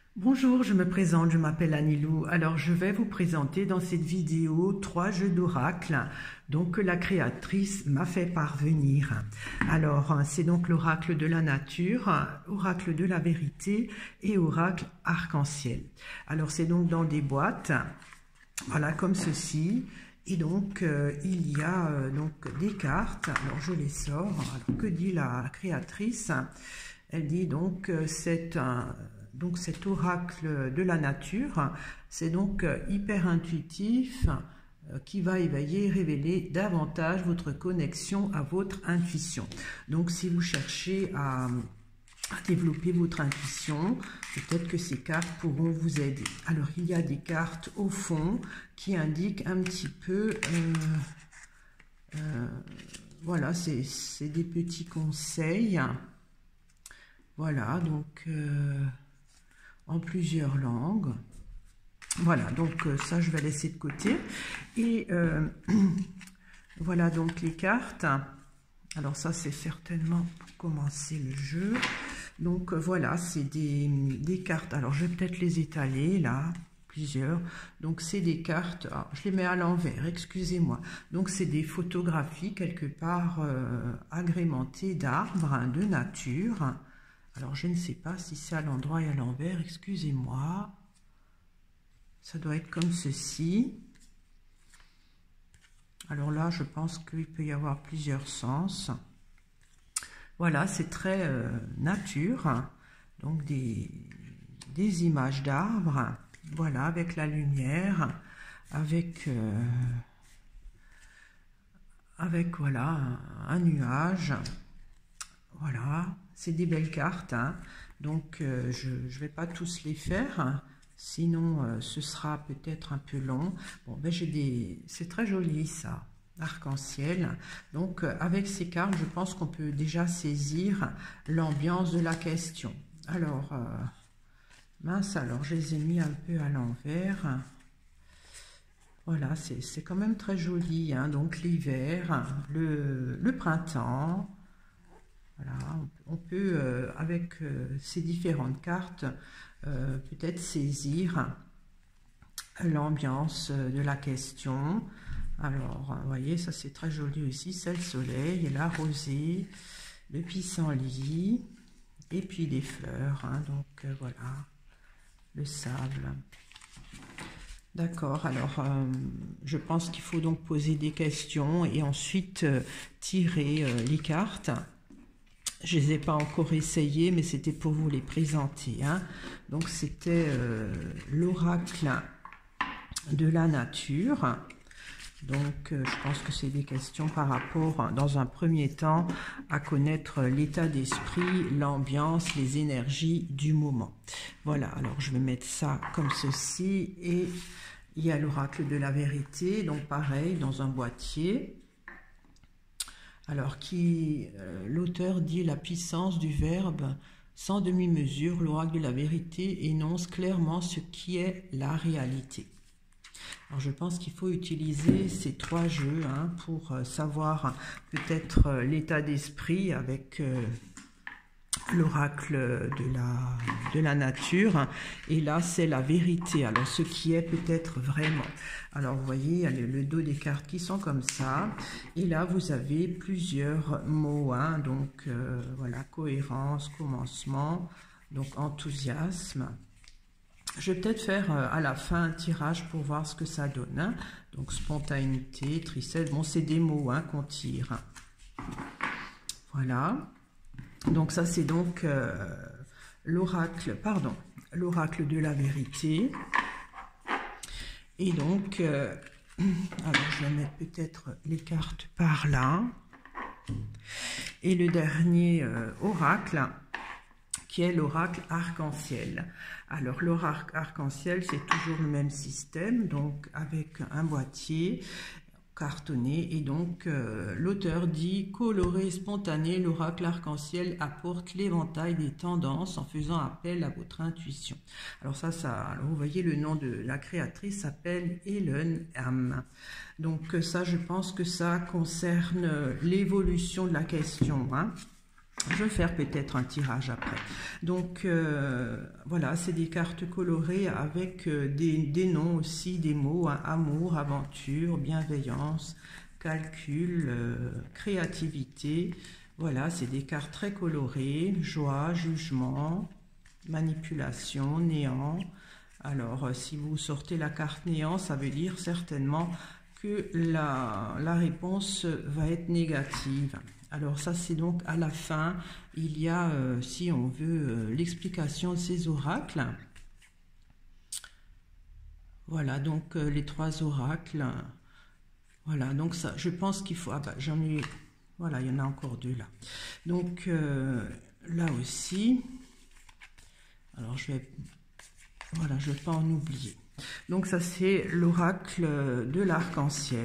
Bonjour, je me présente, je m'appelle Anilou. Alors, je vais vous présenter dans cette vidéo 3 jeux d'oracle donc que la créatrice m'a fait parvenir. Alors, c'est donc l'oracle de la nature, oracle de la vérité et oracle arc-en-ciel. Alors, c'est donc dans des boîtes, voilà, comme ceci. Et donc, il y a donc des cartes. Alors, je les sors. Alors, que dit la créatrice? Elle dit donc, donc cet oracle de la nature, c'est donc hyper intuitif qui va éveiller et révéler davantage votre connexion à votre intuition. Donc si vous cherchez à développer votre intuition, peut-être que ces cartes pourront vous aider. Alors il y a des cartes au fond qui indiquent un petit peu, voilà, c'est des petits conseils. Voilà, donc en plusieurs langues. Voilà, donc ça je vais laisser de côté. Et voilà donc les cartes. Alors ça c'est certainement pour commencer le jeu. Donc voilà, c'est des cartes. Alors je vais peut-être les étaler là, plusieurs. Donc c'est des cartes, je les mets à l'envers, excusez-moi. Donc c'est des photographies quelque part agrémentées d'arbres, hein, de nature. Alors, je ne sais pas si c'est à l'endroit et à l'envers, excusez-moi. Ça doit être comme ceci. Alors là, je pense qu'il peut y avoir plusieurs sens. Voilà, c'est très nature. Donc, des images d'arbres. Voilà, avec la lumière, avec voilà, un nuage. Voilà, c'est des belles cartes, hein. Donc je ne vais pas tous les faire, hein. Sinon ce sera peut-être un peu long. Bon, ben c'est très joli ça, arc-en-ciel. Donc avec ces cartes, je pense qu'on peut déjà saisir l'ambiance de la question. Alors, mince, alors je les ai mis un peu à l'envers. Voilà, c'est quand même très joli, hein. Donc l'hiver, le printemps. Voilà, on peut, avec ces différentes cartes, peut-être saisir l'ambiance de la question. Alors, vous voyez, ça c'est très joli aussi. C'est le soleil, la rosée, le pissenlit, et puis les fleurs. Hein, donc, voilà, le sable. D'accord, alors je pense qu'il faut donc poser des questions et ensuite tirer les cartes. Je ne les ai pas encore essayées, mais c'était pour vous les présenter, hein. Donc, c'était l'oracle de la nature. Donc, je pense que c'est des questions par rapport, dans un premier temps, à connaître l'état d'esprit, l'ambiance, les énergies du moment. Voilà, alors je vais mettre ça comme ceci. Et il y a l'oracle de la vérité, donc pareil, dans un boîtier. Alors, l'auteur dit la puissance du verbe sans demi-mesure, l'oracle de la vérité énonce clairement ce qui est la réalité. Alors, je pense qu'il faut utiliser ces 3 jeux, hein, pour savoir peut-être l'état d'esprit avec l'oracle de la nature, et là c'est la vérité, alors ce qui est peut-être vraiment. Alors vous voyez, il y a le dos des cartes qui sont comme ça, et là vous avez plusieurs mots, hein, donc voilà, cohérence, commencement, donc enthousiasme. Je vais peut-être faire à la fin un tirage pour voir ce que ça donne, hein. Donc spontanéité, tristesse, bon c'est des mots, hein, qu'on tire. Voilà. Donc ça c'est donc l'oracle de la vérité. Et donc, alors je vais mettre peut-être les cartes par là. Et le dernier oracle, qui est l'oracle arc-en-ciel. Alors l'oracle arc-en-ciel, c'est toujours le même système, donc avec un boîtier cartonné, et donc l'auteur dit coloré, spontané, l'oracle arc-en-ciel apporte l'éventail des tendances en faisant appel à votre intuition. Alors alors vous voyez, le nom de la créatrice s'appelle Helen Ham. Donc ça, je pense que ça concerne l'évolution de la question, hein. Je vais faire peut-être un tirage après. Donc, voilà, c'est des cartes colorées avec des noms aussi, des mots, hein, amour, aventure, bienveillance, calcul, créativité. Voilà, c'est des cartes très colorées, joie, jugement, manipulation, néant. Alors, si vous sortez la carte néant, ça veut dire certainement que la réponse va être négative. Alors ça, c'est donc à la fin, il y a, si on veut, l'explication de ces oracles. Voilà, donc les 3 oracles. Voilà, donc ça, je pense qu'il faut... Ah bah, j'en ai... Voilà, il y en a encore 2 là. Donc, là aussi... Alors, je vais... Voilà, je ne vais pas en oublier. Donc, ça, c'est l'oracle de l'arc-en-ciel.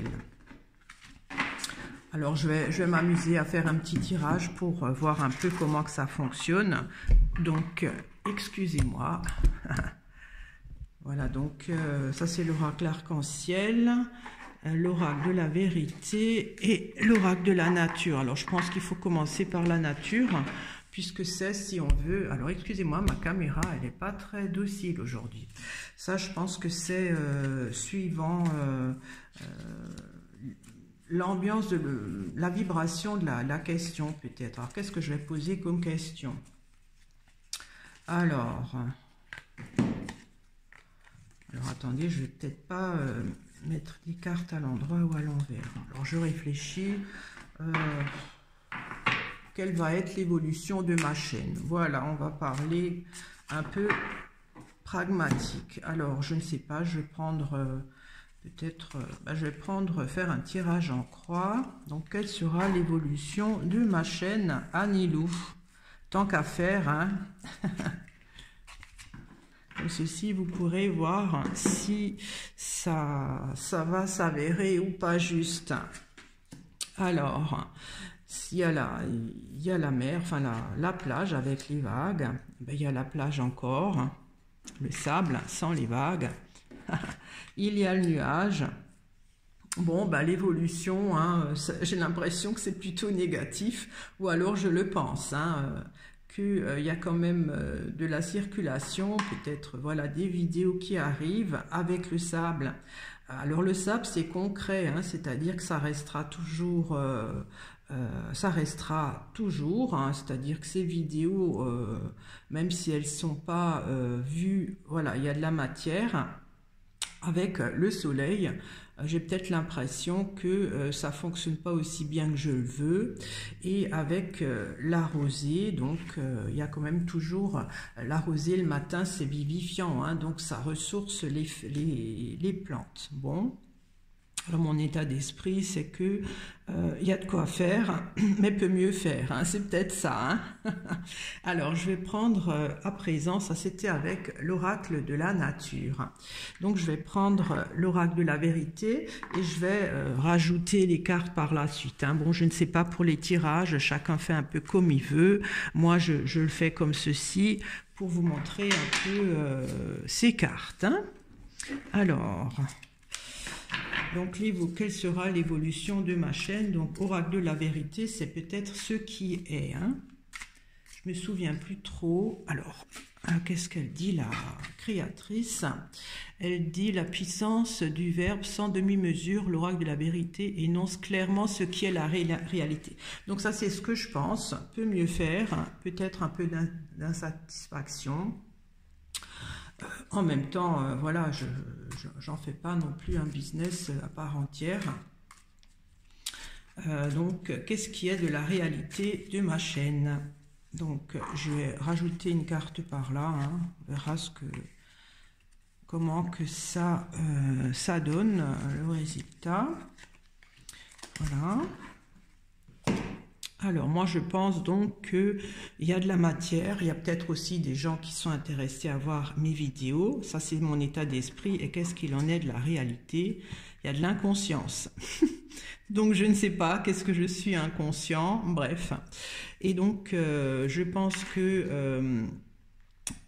Alors, je vais m'amuser à faire un petit tirage pour voir un peu comment que ça fonctionne. Donc, excusez-moi. Voilà, donc, ça, c'est l'oracle arc-en-ciel, l'oracle de la vérité et l'oracle de la nature. Alors, je pense qu'il faut commencer par la nature, puisque c'est, si on veut... Alors, excusez-moi, ma caméra, elle n'est pas très docile aujourd'hui. Ça, je pense que c'est suivant... l'ambiance de la vibration de la question, peut-être. Alors, qu'est-ce que je vais poser comme question? Alors, attendez, je vais peut-être pas mettre les cartes à l'endroit ou à l'envers. Alors, je réfléchis. Quelle va être l'évolution de ma chaîne? Voilà, on va parler un peu pragmatique. Alors, je ne sais pas, je vais prendre... Peut-être, je vais faire un tirage en croix. Donc, quelle sera l'évolution de ma chaîne Anilou? Tant qu'à faire, hein. Comme ceci, vous pourrez voir si ça va s'avérer ou pas juste. Alors, il y a la mer, enfin la plage avec les vagues. Il y a la plage encore, le sable sans les vagues. Il y a le nuage. Bon, l'évolution, hein, j'ai l'impression que c'est plutôt négatif, ou alors je le pense, hein, qu'il y a quand même de la circulation, peut-être voilà des vidéos qui arrivent avec le sable. Alors le sable, c'est concret, hein, c'est-à-dire que ça restera toujours... hein, c'est-à-dire que ces vidéos, même si elles ne sont pas vues, voilà, il y a de la matière. Avec le soleil, j'ai peut-être l'impression que ça ne fonctionne pas aussi bien que je le veux. Et avec la rosée, donc il y a quand même toujours la rosée le matin, c'est vivifiant, hein, donc ça ressource les plantes. Bon. Alors mon état d'esprit, c'est que y a de quoi faire, mais peut mieux faire, hein, c'est peut-être ça. Hein. Alors je vais prendre à présent, ça c'était avec l'oracle de la nature. Donc je vais prendre l'oracle de la vérité et je vais rajouter les cartes par la suite. Hein. Bon, je ne sais pas pour les tirages, chacun fait un peu comme il veut. Moi je le fais comme ceci pour vous montrer un peu ces cartes. Hein. Alors... Donc, quelle sera l'évolution de ma chaîne? Donc, oracle de la vérité, c'est peut-être ce qui est. Hein. Je me souviens plus trop. Alors, qu'est-ce qu'elle dit, la créatrice? Elle dit la puissance du verbe sans demi-mesure. L'oracle de la vérité énonce clairement ce qui est la réalité. Donc, ça, c'est ce que je pense. Peut mieux faire. Hein. Peut-être un peu d'insatisfaction. En même temps, voilà, j'en fais pas non plus un business à part entière. Donc, qu'est-ce qui est de la réalité de ma chaîne? Donc, je vais rajouter une carte par là. Hein. On verra comment que ça donne le résultat. Voilà. Alors, moi, je pense donc qu'il y a de la matière. Il y a peut-être aussi des gens qui sont intéressés à voir mes vidéos. Ça, c'est mon état d'esprit. Et qu'est-ce qu'il en est de la réalité? Il y a de l'inconscience. Donc, je ne sais pas. Qu'est-ce que je suis inconscient? Bref. Et donc, je pense que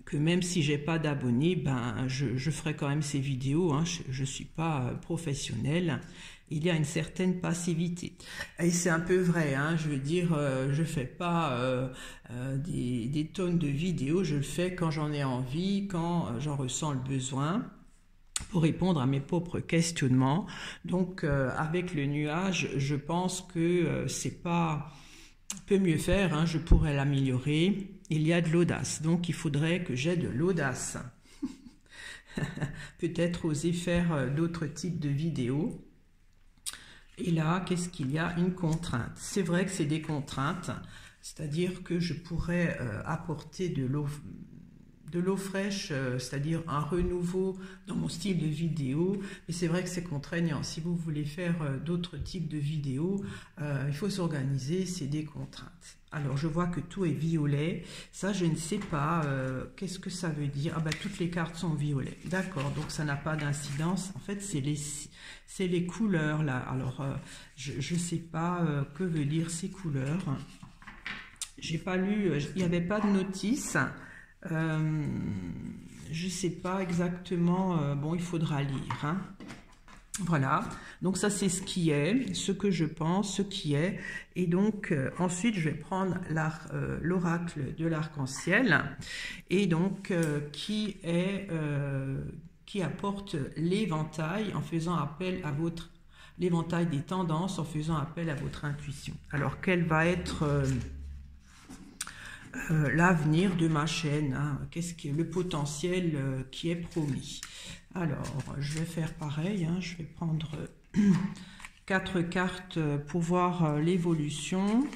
que même si j'ai pas d'abonnés, ben je ferai quand même ces vidéos, hein. Je suis pas professionnelle. Il y a une certaine passivité. Et c'est un peu vrai, hein. Je veux dire, je fais pas des tonnes de vidéos, je le fais quand j'en ai envie, quand j'en ressens le besoin, pour répondre à mes propres questionnements. Donc, avec le nuage, je pense que c'est pas... peut mieux faire, hein, je pourrais l'améliorer. Il y a de l'audace, donc il faudrait que j'ai de l'audace. Peut-être oser faire d'autres types de vidéos. Et là, qu'est-ce qu'il y a? Une contrainte. C'est vrai que c'est des contraintes, c'est-à-dire que je pourrais apporter de l'eau fraîche, c'est-à-dire un renouveau dans mon style de vidéo, mais c'est vrai que c'est contraignant. Si vous voulez faire d'autres types de vidéos, il faut s'organiser, c'est des contraintes. Alors, je vois que tout est violet. Ça, je ne sais pas. Qu'est-ce que ça veut dire? Ah ben, toutes les cartes sont violettes. D'accord, donc ça n'a pas d'incidence. En fait, c'est les couleurs, là. Alors, je ne sais pas que veut dire ces couleurs. J'ai pas lu, il n'y avait pas de notice. Je ne sais pas exactement. Bon, il faudra lire, hein. Voilà, donc ça c'est ce qui est, ce que je pense, ce qui est. Et donc ensuite je vais prendre l'oracle de l'arc-en-ciel et donc qui apporte l'éventail en faisant appel à l'éventail des tendances en faisant appel à votre intuition. Alors quel va être l'avenir de ma chaîne, hein? Qu'est-ce qui est le potentiel qui est promis? Alors, je vais faire pareil, hein, je vais prendre 4 cartes pour voir l'évolution.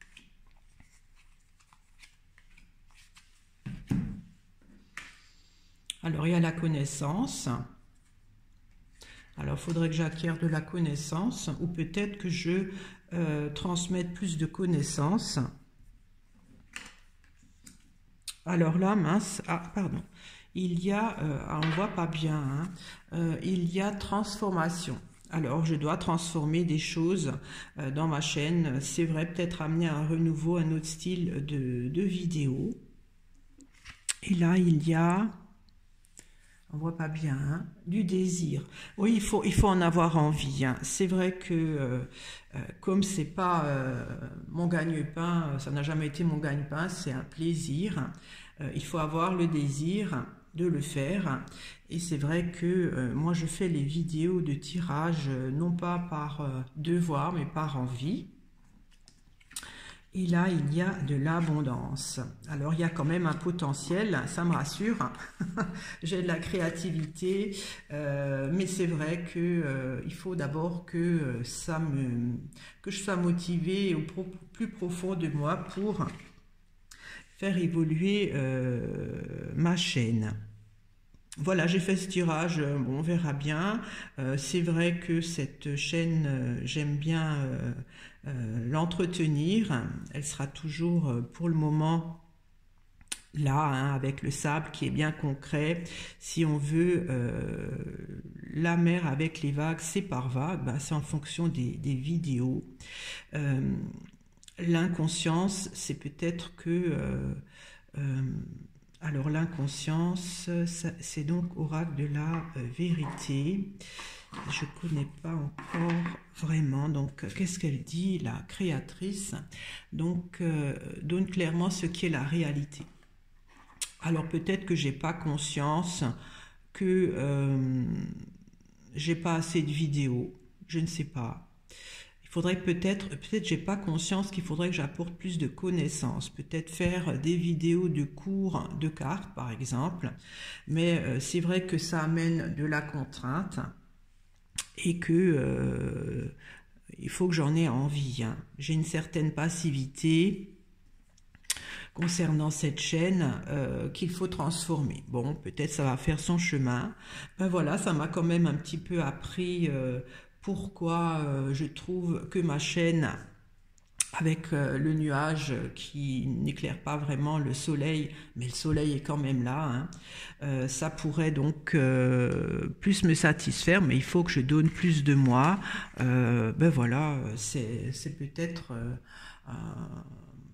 Alors, il y a la connaissance. Alors, il faudrait que j'acquière de la connaissance ou peut-être que je transmette plus de connaissances. Alors là, mince, ah, pardon. Il y a, on ne voit pas bien, hein, il y a transformation. Alors, je dois transformer des choses dans ma chaîne. C'est vrai, peut-être amener un renouveau, un autre style de vidéo. Et là, il y a, on ne voit pas bien, hein, du désir. Oui, il faut en avoir envie, hein. C'est vrai que comme c'est pas mon gagne-pain, ça n'a jamais été mon gagne-pain, c'est un plaisir. Il faut avoir le désir de le faire. Et c'est vrai que moi, je fais les vidéos de tirage, non pas par devoir, mais par envie. Et là, il y a de l'abondance. Alors, il y a quand même un potentiel, ça me rassure. J'ai de la créativité, mais c'est vrai que il faut d'abord que je sois motivée au plus profond de moi pour faire évoluer ma chaîne. Voilà, j'ai fait ce tirage, bon, on verra bien. C'est vrai que cette chaîne, j'aime bien l'entretenir. Elle sera toujours pour le moment là, hein, avec le sable qui est bien concret. Si on veut la mer avec les vagues, c'est par vague, ben, c'est en fonction des vidéos. L'inconscience, c'est peut-être que... alors l'inconscience, c'est donc oracle de la vérité. Je ne connais pas encore vraiment. Donc, qu'est-ce qu'elle dit, la créatrice? Donc, donne clairement ce qui est la réalité. Alors, peut-être que j'ai pas conscience que j'ai pas assez de vidéos. Je ne sais pas. Il faudrait peut-être j'ai pas conscience qu'il faudrait que j'apporte plus de connaissances, peut-être faire des vidéos de cours de cartes par exemple, mais c'est vrai que ça amène de la contrainte et que il faut que j'en ai envie, hein. J'ai une certaine passivité concernant cette chaîne qu'il faut transformer. Bon, peut-être ça va faire son chemin. Ben voilà, ça m'a quand même un petit peu appris pourquoi je trouve que ma chaîne, avec le nuage qui n'éclaire pas vraiment le soleil, mais le soleil est quand même là, hein, ça pourrait donc plus me satisfaire, mais il faut que je donne plus de moi. Ben voilà, c'est peut-être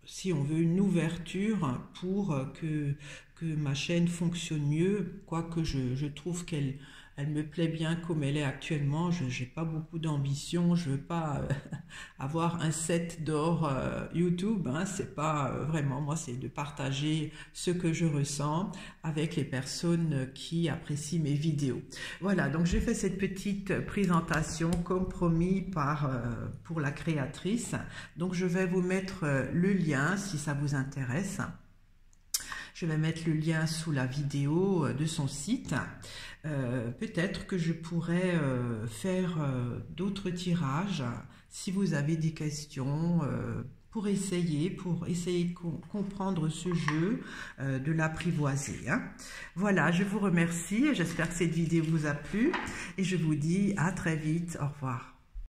si on veut, une ouverture pour que ma chaîne fonctionne mieux, quoique je trouve qu'elle me plaît bien comme elle est actuellement. Je n'ai pas beaucoup d'ambition, je ne veux pas avoir un set d'or YouTube, hein, c'est pas vraiment, moi c'est de partager ce que je ressens avec les personnes qui apprécient mes vidéos. Voilà, donc j'ai fait cette petite présentation comme promis pour la créatrice. Donc je vais vous mettre le lien si ça vous intéresse. Je vais mettre le lien sous la vidéo de son site. Peut-être que je pourrais faire d'autres tirages si vous avez des questions pour essayer de comprendre ce jeu, de l'apprivoiser. Hein. Voilà, je vous remercie et j'espère que cette vidéo vous a plu et je vous dis à très vite. Au revoir.